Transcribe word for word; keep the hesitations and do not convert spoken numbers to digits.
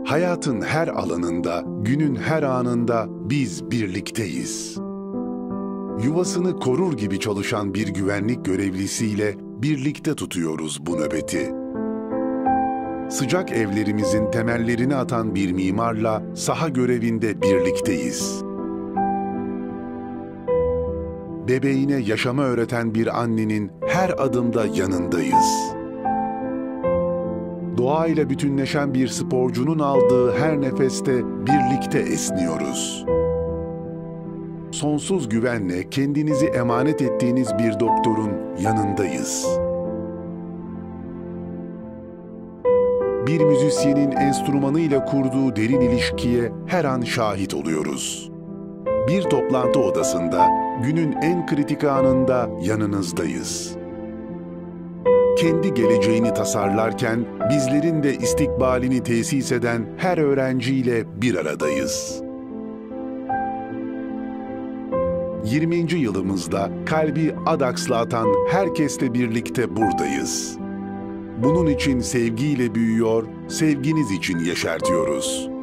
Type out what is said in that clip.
Hayatın her alanında, günün her anında biz birlikteyiz. Yuvasını korur gibi çalışan bir güvenlik görevlisiyle birlikte tutuyoruz bu nöbeti. Sıcak evlerimizin temellerini atan bir mimarla saha görevinde birlikteyiz. Bebeğine yaşamı öğreten bir annenin her adımda yanındayız. Doğayla bütünleşen bir sporcunun aldığı her nefeste birlikte esniyoruz. Sonsuz güvenle kendinizi emanet ettiğiniz bir doktorun yanındayız. Bir müzisyenin enstrümanıyla kurduğu derin ilişkiye her an şahit oluyoruz. Bir toplantı odasında, günün en kritik anında yanınızdayız. Kendi geleceğini tasarlarken bizlerin de istikbalini tesis eden her öğrenciyle bir aradayız. yirminci yılımızda kalbi Adaks'la atan herkesle birlikte buradayız. Bunun için sevgiyle büyüyor, sevginiz için yeşertiyoruz.